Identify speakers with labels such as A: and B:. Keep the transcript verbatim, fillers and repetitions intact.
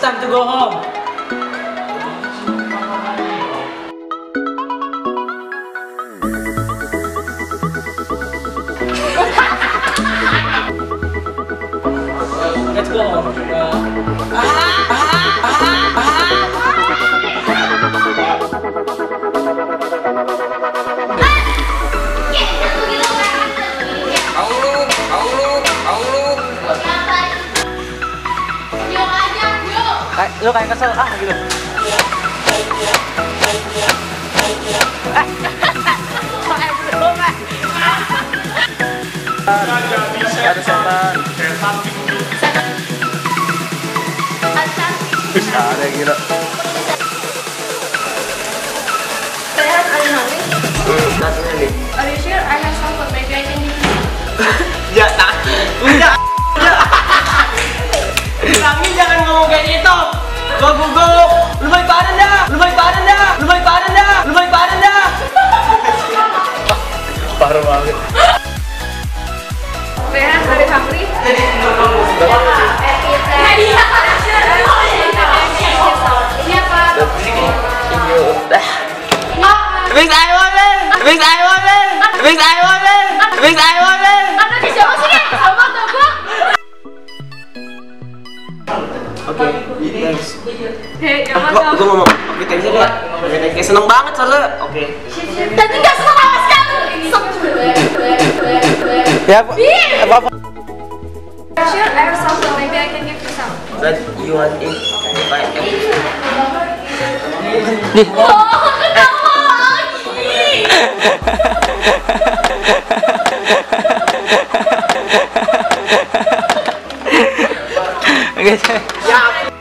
A: time to go home. Let's go home. Uh, ah, ah, ah, ah. Lu kayak kesel ah gitu. Ada setan. Ada gila.
B: Sehat, are you hungry?
A: Definitely.
B: Are you sure? I have some food. Maybe I can give you.
A: Ya, nah. Udah. Bilangin jangan ngomong kayak gitu. Gua gugup. Lu baik badan dah. Lu baik badan dah. Lu baik badan dah. Lu baik badan dah. Parah banget.
B: Sehat, are you hungry? Ini apa?
A: Bis I want it. Bis I want it. Bis I want it. Bis I want it.
B: Ano di siya? Sige, sama tunggu.
A: Oke, thanks.
B: Hei,
A: Gua
B: jangan
A: gua ngomong. Oke, thanks ya. Oke, thanks. Kayak seneng banget soalnya. Oke.
B: Tadi nggak seneng sama sekali.
A: Ya, apa? Apa?
B: Sure, I have some food. Maybe I can give you some.
A: But you want it? Baik.
B: Nih. Oh, kenapa lagi?
A: Oke. Ya.